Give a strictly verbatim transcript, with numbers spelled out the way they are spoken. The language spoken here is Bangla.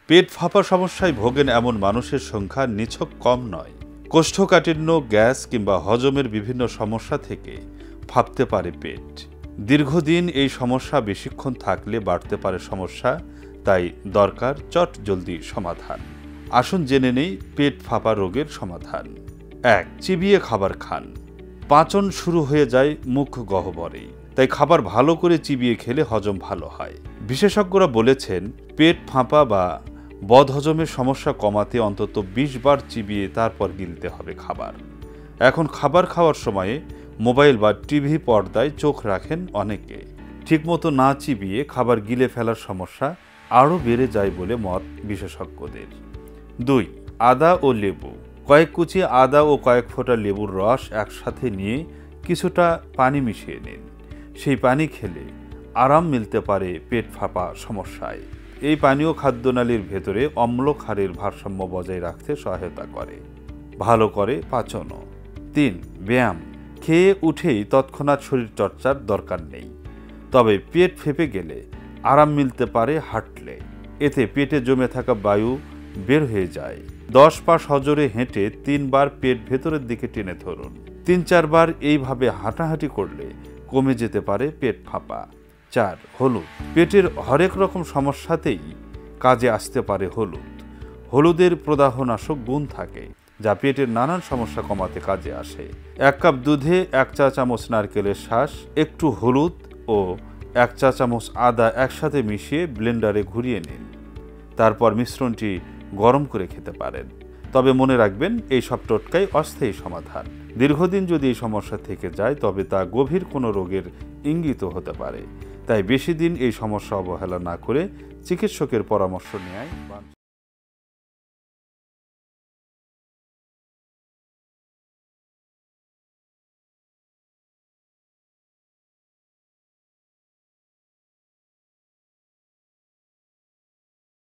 পেট ফাঁপা সমস্যায় ভোগেন এমন মানুষের সংখ্যা নিছক কম নয়। কোষ্ঠকাঠিন্য, গ্যাস কিংবা হজমের বিভিন্ন সমস্যা থেকে ফাঁপতে পারে পেট। দীর্ঘদিন এই সমস্যা বেশিক্ষণ থাকলে বাড়তে পারে সমস্যা, তাই দরকার চট জলদি সমাধান। আসুন জেনে নেই পেট ফাঁপা রোগের সমাধান। এক, চিবিয়ে খাবার খান। পাচন শুরু হয়ে যায় মুখ গহ্বরেই, তাই খাবার ভালো করে চিবিয়ে খেলে হজম ভালো হয়। বিশেষজ্ঞরা বলেছেন, পেট ফাঁপা বা বদহজমের সমস্যা কমাতে অন্তত বিশ বার চিবিয়ে তারপর গিলতে হবে খাবার। এখন খাবার খাওয়ার সময়ে মোবাইল বা টিভি পর্দায় চোখ রাখেন অনেকে। ঠিকমতো না চিবিয়ে খাবার গিলে ফেলার সমস্যা আরও বেড়ে যায় বলে মত বিশেষজ্ঞদের। দুই, আদা ও লেবু। কয়েক কুচি আদা ও কয়েক ফোঁটা লেবুর রস একসাথে নিয়ে কিছুটা পানি মিশিয়ে নিন। সেই পানি খেলে আরাম মিলতে পারে পেট ফাঁপা সমস্যায়। এই পানীয় খাদ্যনালীর ভেতরে অম্ল ক্ষারের ভারসাম্য বজায় রাখতে সহায়তা করে, ভালো করে পাচনও। তিন, ব্যায়াম। খেয়ে উঠেই তৎক্ষণাৎ শরীর চর্চার দরকার নেই, তবে পেট ফেঁপে গেলে আরাম মিলতে পারে হাঁটলে। এতে পেটে জমে থাকা বায়ু বের হয়ে যায়। দশ পা সজোরে হেঁটে তিনবার পেট ভেতরের দিকে টেনে ধরুন। তিন চারবার এইভাবে হাঁটাহাঁটি করলে কমে যেতে পারে পেট ফাঁপা। চার, হলুদ। পেটের হরেক রকম সমস্যাতেই কাজে আসতে পারে হলুদ। হলুদের প্রদাহনাশক গুণ থাকে, যা পেটের নানান সমস্যা কমাতে কাজে আসে। এক কাপ দুধে এক চা চামচ নারকেলের শাঁস, একটু হলুদ ও এক চা চামচ আদা একসাথে মিশিয়ে ব্লেন্ডারে ঘুরিয়ে নিন। তারপর মিশ্রণটি গরম করে খেতে পারেন। তবে মনে রাখবেন, এই সব টোটকাই অস্থায়ী সমাধান। দীর্ঘদিন যদি এই সমস্যা থেকে যায় তবে তা গভীর কোনো রোগের ইঙ্গিত হতে পারে। তাই বেশি দিন এই সমস্যা অবহেলা না করে চিকিৎসকের পরামর্শ নেওয়াই